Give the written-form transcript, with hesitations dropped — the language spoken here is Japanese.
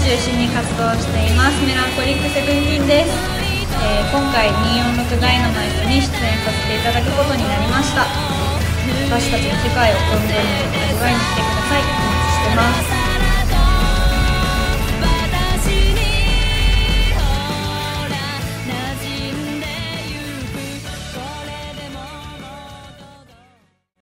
中心に活動していますメランコリックセブンティーンです。今回246ダイナマイトに出演させていただくことになりました。私たちの世界を存分に味わいに来てください。お待ちしてます。